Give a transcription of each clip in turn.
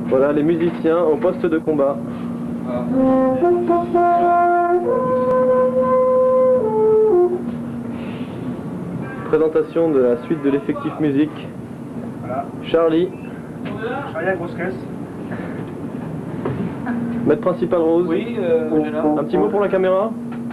Voilà les musiciens au poste de combat. Présentation de la suite de l'effectif musique. Charlie. Maître principal Rose. Oui, un petit mot pour la caméra.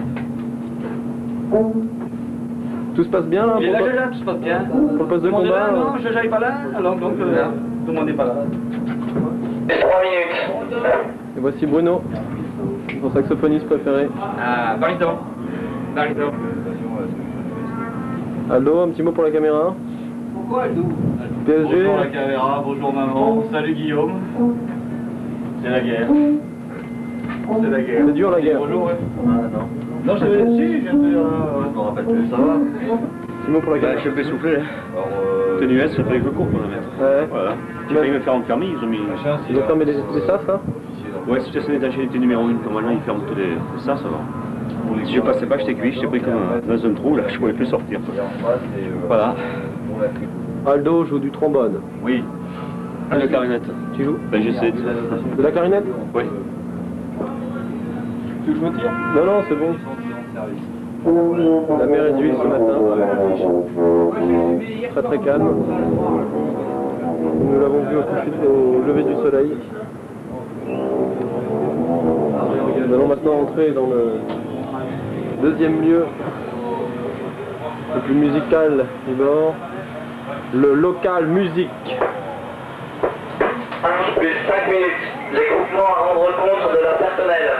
Tout se passe bien là? Il est là, tout se passe bien. Pour le poste de combat? Non, je n'arrive pas là, alors donc là, tout le monde n'est pas là. 3 minutes. Et voici Bruno, mon saxophoniste préféré. Ah, baryton. Baryton. Aldo, un petit mot pour la caméra. Pourquoi Aldo? PSG. Bonjour la caméra, bonjour maman, salut Guillaume. C'est la guerre. C'est la guerre. C'est dur la guerre. Bonjour, ouais. Ah non. Non, je savais si, je me rappelle plus, ça va. Petit mot pour la caméra. Je suis un peu soufflé. Alors, tenue S, ça fait que court pour la mettre. Ouais. Voilà. J'ai failli me faire enfermer, ils ont mis. Ils ont fermé les sas là? Ouais, si tu as détaché numéro 1, comme maintenant ils ferment tous les. Ça va. Si je passais pas, j'étais cuit, j'étais pris comme dans un trou, là, je pouvais plus sortir. Voilà. Aldo joue du trombone. Oui. La clarinette. Tu joues? Ben j'essaie. De la clarinette? Oui. Tu veux que je me tire? Non, non, c'est bon. La mer est d'huile ce matin. Très très calme. Nous l'avons vu au lever du soleil. Nous allons maintenant entrer dans le deuxième lieu le plus musical du bord, le local musique. Plus 5 minutes. L'équipement à rendre compte de leur personnel.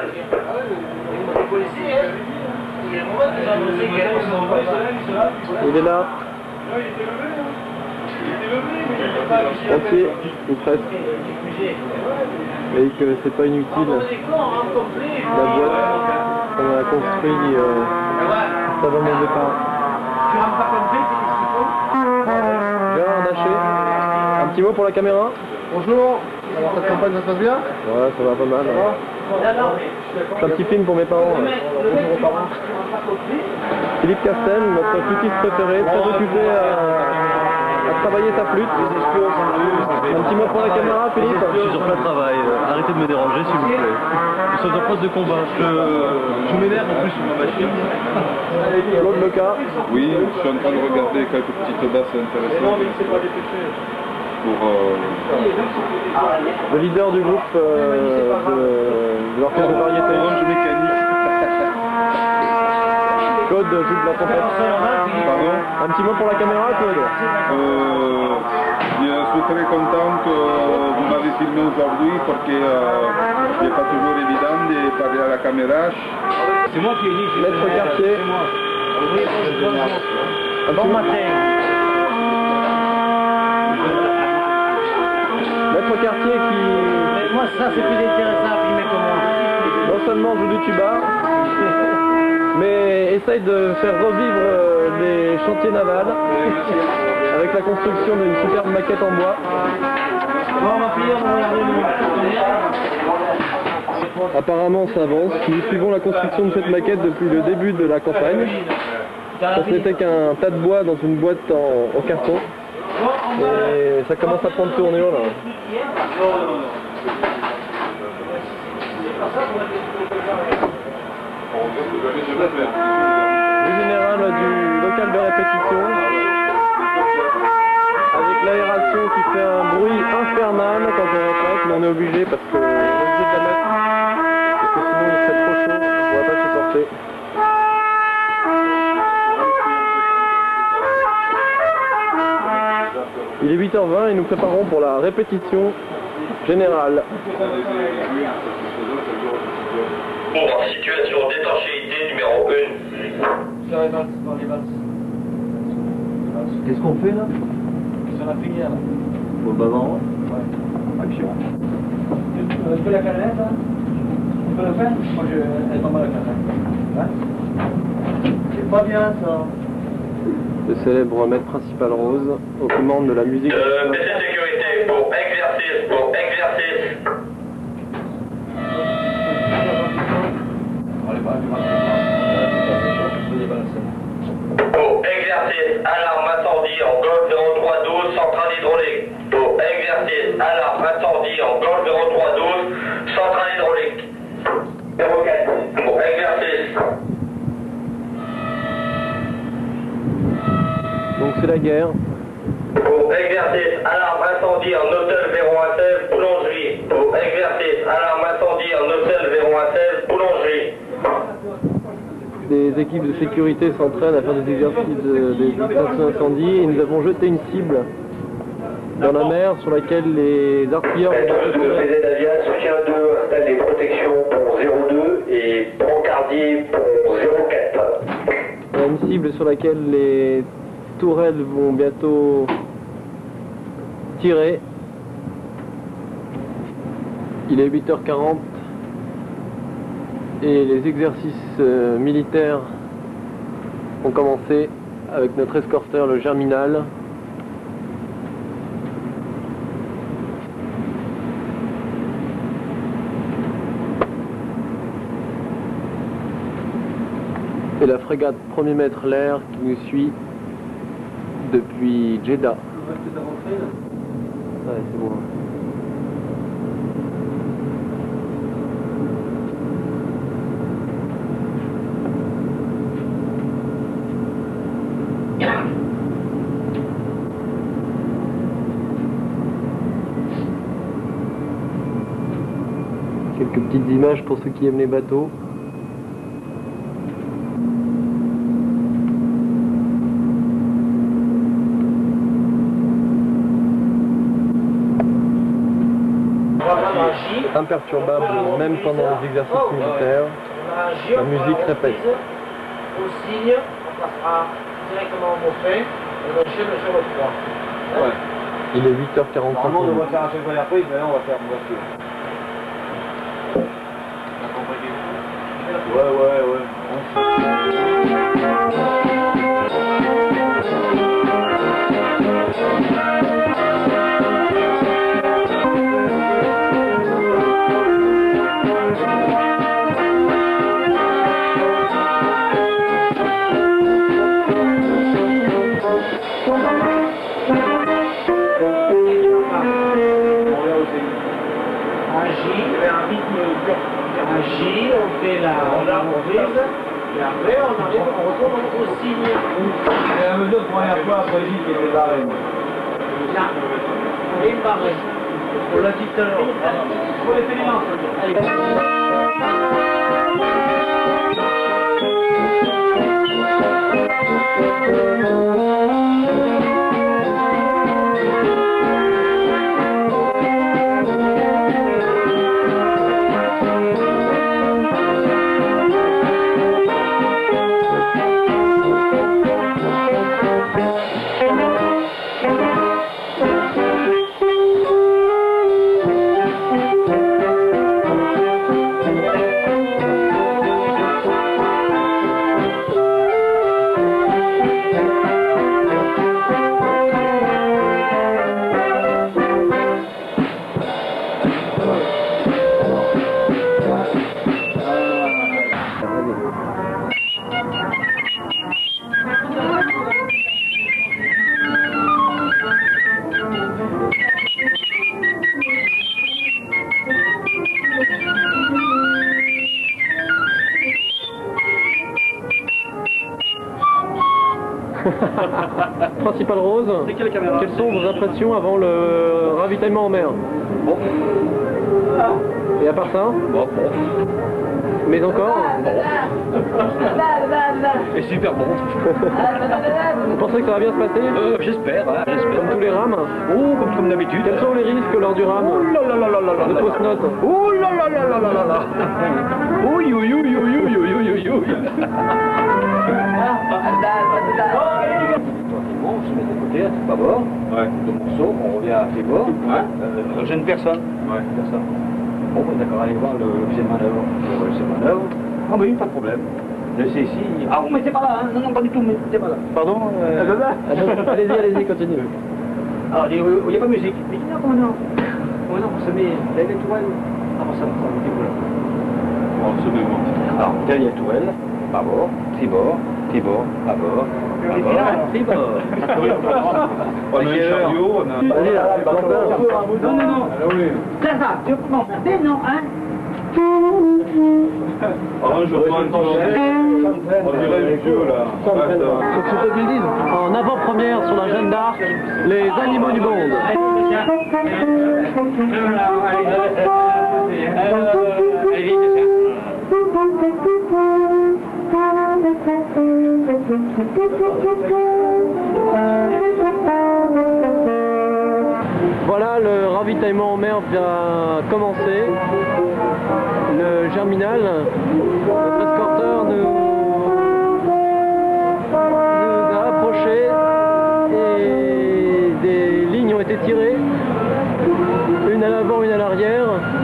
Il est là. Entier, ou presque. Et que c'est pas inutile. La boîte qu'on a construit avant mon départ. Gérard Daché, un petit mot pour la caméra. Bonjour. Alors cette campagne, ça se passe bien? Ouais, ça va pas mal. C'est un petit film pour mes parents. Bonjour aux parents. Philippe Castel, notre flûtiste préféré, très occupé à travailler sa flûte. Un petit mot pour la caméra, Philippe. Je suis sur plein travail, arrêtez de me déranger s'il vous plaît. Nous sommes en poste de combat, je m'énerve en plus sur ma machine. Claude Leca. Oui, je suis en train de regarder quelques petites basses intéressantes pour... Le leader du groupe de l'orchestre de variété. Orange Mécanique. Claude joue de la trompette. Pardon? Un petit mot pour la caméra, Claude. Je suis très content que vous m'avez filmé aujourd'hui parce que ce n'est pas toujours évident de parler à la caméra. C'est moi qui ai dit. Maître Cartier. Bon matin. Maître Cartier qui, Moi, ça, c'est plus intéressant à filmer que moi. non seulement joue du tuba, mais essaye de faire revivre les chantiers navals avec la construction d'une superbe maquette en bois. Bon, ma fille, on va regarder Apparemment ça avance, nous suivons la construction de cette maquette depuis le début de la campagne. Ça n'était qu'un tas de bois dans une boîte en carton. Et ça commence à prendre tournure là. Le général du local de répétition, avec l'aération qui fait un bruit infernal quand on répète, mais on est obligé parce que on est obligé de la mettre, parce que sinon il serait trop chaud, on ne pourrait pas supporter. Il est 8h20 et nous préparons pour la répétition générale. Pour situation d'étanchéité numéro 1. Qu'est-ce qu'on fait là? Sur la filière là. Au bavant, Ouais. Action. Tu peux la canette là? Tu peux le faire? Moi elle est pas mal la canette. Ouais. C'est pas bien ça. Le célèbre maître principal Rose aux commandes de la musique. Baissez sécurité pour exercice, pour exercice. Pour exercice, alarme incendie en golf 0312, centrale hydraulique. Pour exercice, alarme Alarme incendie en planche 0312, centrale hydraulique. 04. Bon, exercice. Donc c'est la guerre. Pour exercice, alarme incendie en hôtel 0116, boulangerie. Pour exercice, alarme incendie en hôtel 0116, boulangerie. Des équipes de sécurité s'entraînent à faire des exercices d'extinction d'incendie et nous avons jeté une cible dans la mer sur laquelle les artilleurs Maître de PZ Avia, soutien 2, installe des protections pont 02 et brancardier pont 04. Il y a une cible sur laquelle les tourelles vont bientôt tirer. Il est 8h40 et les exercices militaires ont commencé avec notre escorteur le Germinal. Et la frégate 1er mètre l'air qui nous suit depuis Jeddah. Ouais, c'est bon. Quelques petites images pour ceux qui aiment les bateaux. Imperturbable, même pendant les exercices militaires, la musique répète. Au signe, on passera directement au mot fait, et on enchaîne sur le 3. Ouais. Il est 8h45. Normalement, on va faire un chaque fois la prise, mais là, on va faire une voiture. Ouais. Un J, on fait la reprise, et après on arrive, on retourne au signe. C'est la mesure de première fois après J qui était barré. Là, on est barré. On l'a dit tout à l'heure. Pour les félinants. Principal Rose, quelles sont vos impressions avant le ravitaillement en mer? Bon. Et à part ça? Bon. Mais encore? Et super bon. Vous pensez que ça va bien se passer? J'espère, hein, j'espère. Comme tous les rames? Oh, comme d'habitude. Quels sont les risques lors du rame? Oh là là là là là là. De fausses notes? Oh là là là là là là là. Oui, oui, oui, oui, oui, oui, oui, oui, oui. On se met de côté, à tout bâbord. Ouais. Deux morceaux, on revient à tribord. Ouais. Jeune personne. Ouais. Personne. Bon, d'accord, allez voir le officier de manœuvre. Le officier de manœuvre. Ah oui, pas de problème. Le C ici. Ah, vous mettez pas là, hein? Non, non, pas du tout, mettez pas là. Pardon Allez-y, allez-y, continuez. Alors, il n'y a pas de musique. Mais non, comment non? Comment non, on se met derrière les tourelles. Ah, bon, ça va, on dit voilà. Bon, absolument. Alors, derrière tourelle, bâbord, tribord, bâbord, On a un chariot, on a... Vas-y là, Non, non, non. Ça va, tu peux m'emmerder, non, hein? Ah, je prends un petit on dirait un vieux là. En avant-première sur la Jeanne d'Arc, les animaux du monde. Voilà, le ravitaillement en mer vient commencer. Le Germinal, notre escorteur nous a approchés et des lignes ont été tirées, une à l'avant, une à l'arrière,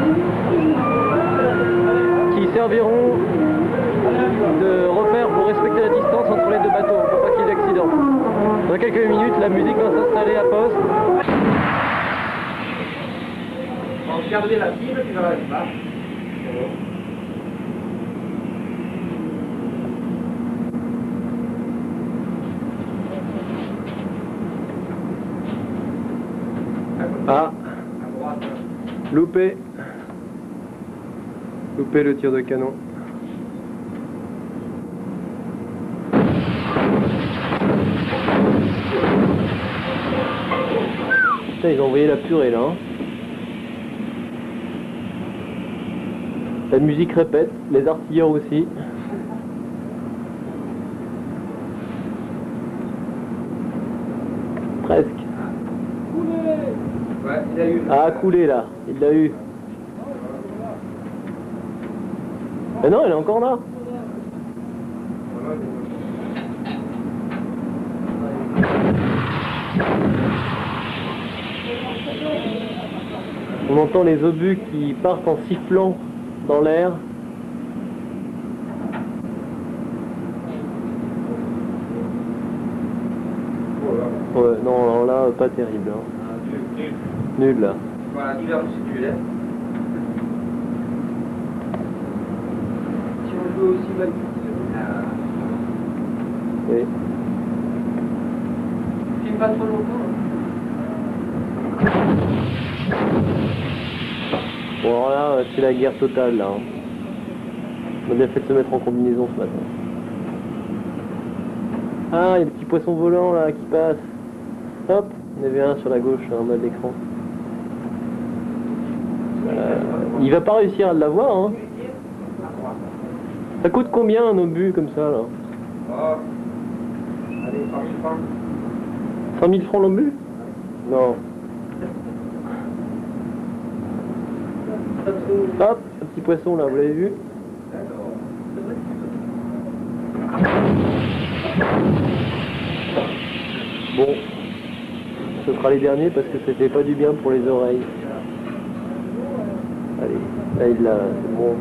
qui serviront de repère pour respecter la distance entre les deux bateaux, pour pas qu'il y ait d'accident. Dans quelques minutes, la musique va s'installer à poste. Regardez la cible, tu verras là. Ah, loupé. Loupé le tir de canon. Putain, ils ont envoyé la purée là. Hein. La musique répète, les artilleurs aussi. Presque. Ouais, il a eu. Ah, coulé là, il l'a eu. Mais non, elle est encore là. On entend les obus qui partent en sifflant dans l'air. Ouais, non, alors là, pas terrible. Hein. Nul là. Voilà, divers circulaire. Si on veut aussi mal. Oui. Filme pas trop longtemps. Bon, alors là, c'est la guerre totale là. Hein. On a bien fait de se mettre en combinaison ce matin. Ah, il y a des petits poissons volants là qui passent. Hop, il y en avait un sur la gauche en bas de l'écran. Il va pas réussir à l'avoir, hein. Ça coûte combien un obus comme ça là? Allez, 100 000 francs l'obus? Non. Hop, un petit poisson là, vous l'avez vu? Bon, ce sera les derniers parce que ça fait pas du bien pour les oreilles. Allez, là il l'a, c'est bon.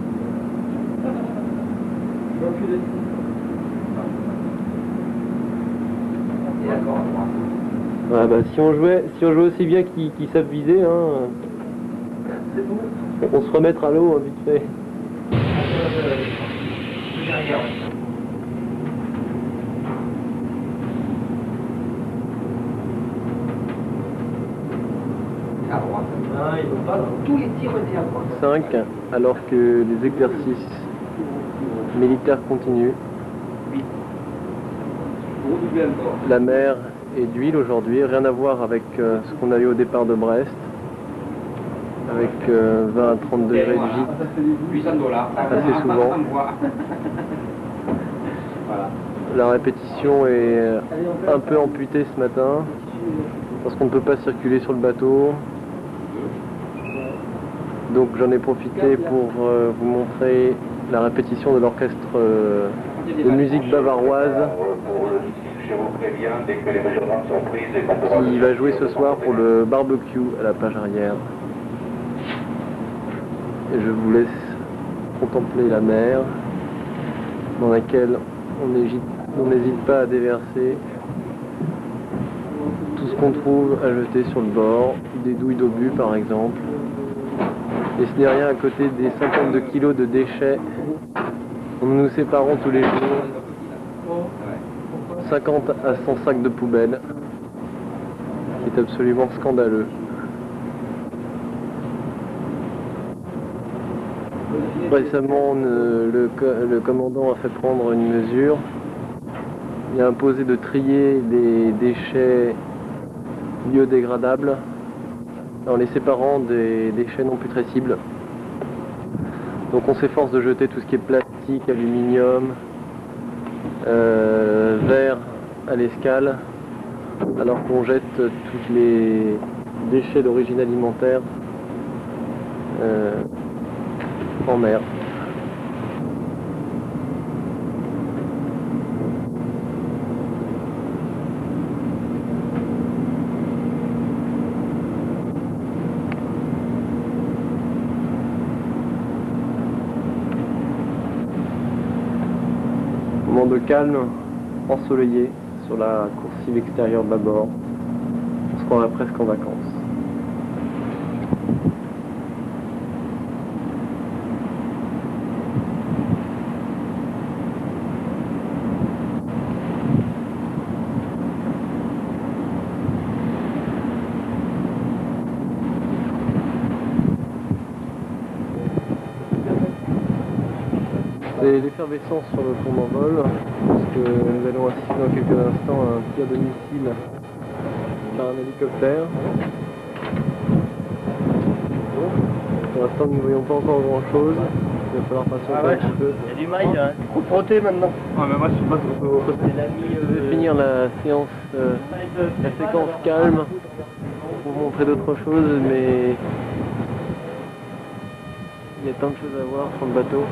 Ouais, bah si on jouait aussi bien qu'ils savent viser, hein, on se remettre à l'eau hein, vite fait. Tous les tirs étaient à droite. 5, alors que les exercices militaires continuent. La mer est d'huile aujourd'hui, rien à voir avec ce qu'on a eu au départ de Brest, avec 20 à 30 degrés de gîte assez souvent. La répétition est un peu amputée ce matin, parce qu'on ne peut pas circuler sur le bateau. Donc j'en ai profité pour vous montrer la répétition de l'orchestre de musique bavaroise qui va jouer ce soir pour le barbecue à la page arrière. Et je vous laisse contempler la mer dans laquelle on n'hésite pas à déverser tout ce qu'on trouve à jeter sur le bord, des douilles d'obus par exemple. Et ce n'est rien à côté des 52 kilos de déchets dont nous nous séparons tous les jours. 50 à 100 sacs de poubelle, qui est absolument scandaleux. Récemment, le commandant a fait prendre une mesure. Il a imposé de trier les déchets biodégradables en les séparant des déchets non putrescibles. Donc on s'efforce de jeter tout ce qui est plastique, aluminium, verre à l'escale, alors qu'on jette tous les déchets d'origine alimentaire en mer. Moment de calme, ensoleillé sur la coursive extérieure bâbord. On se croirait presque en vacances. C'est l'effervescence sur le pont d'envol, parce que nous allons assister dans quelques instants à un tir de missile par un hélicoptère. Pour l'instant, nous ne voyons pas encore grand chose. Il va falloir patienter un petit peu. Il y a du mail là, faut frotter maintenant. Ah, mais moi je suis pas trop. Je vais finir la séance, la séquence calme pour vous montrer d'autres choses, mais il y a tant de choses à voir sur le bateau.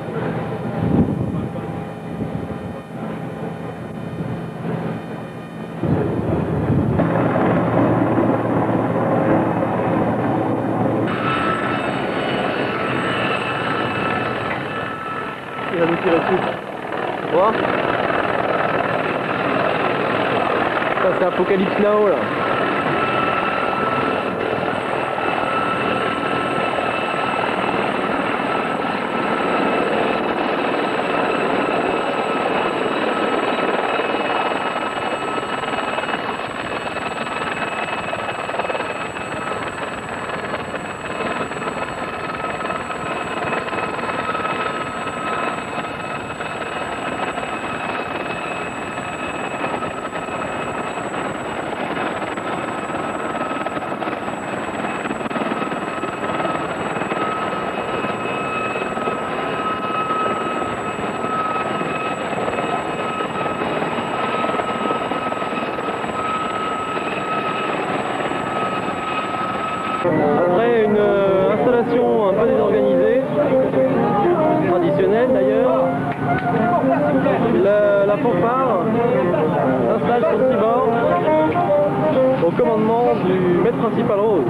Il va nous tirer dessus. Tu vois ? Ça c'est Apocalypse Now là. Après une installation un peu désorganisée, traditionnelle d'ailleurs, la fanfare s'installe sur le tribord au commandement du maître principal Rose.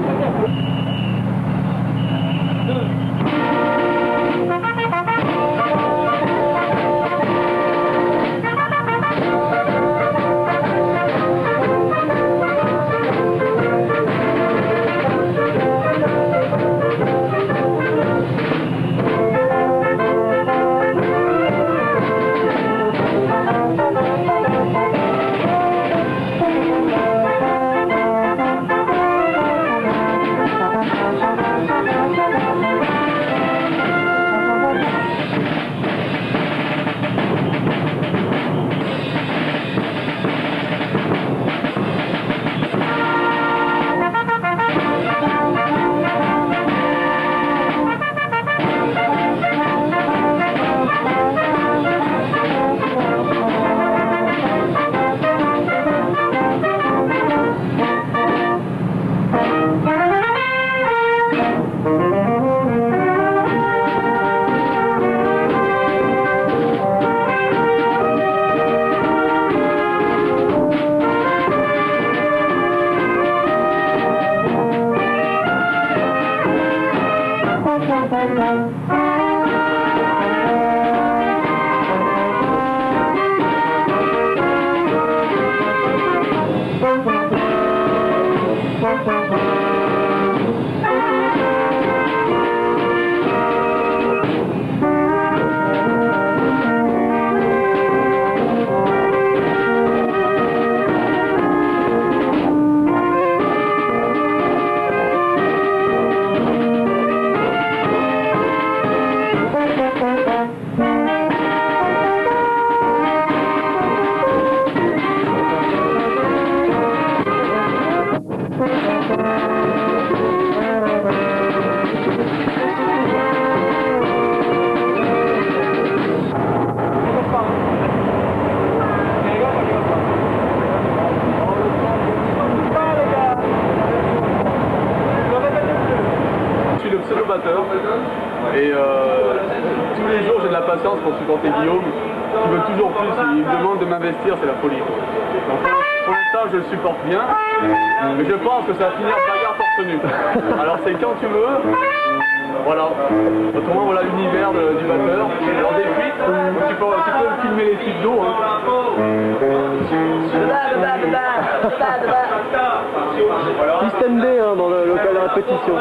pseudo batteur. Et tous les jours j'ai de la patience pour supporter Guillaume, qui veut toujours plus, il me demande de m'investir, c'est la folie. Donc, pour l'instant je le supporte bien, mais je pense que ça va finir bagarre torse nu. Alors c'est quand tu veux, voilà. Autrement voilà l'univers du batteur. Alors des fuites, tu peux filmer les fuites d'eau. Hein. Système D hein, dans le local de répétition.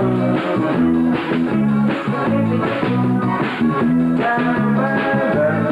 Yeah.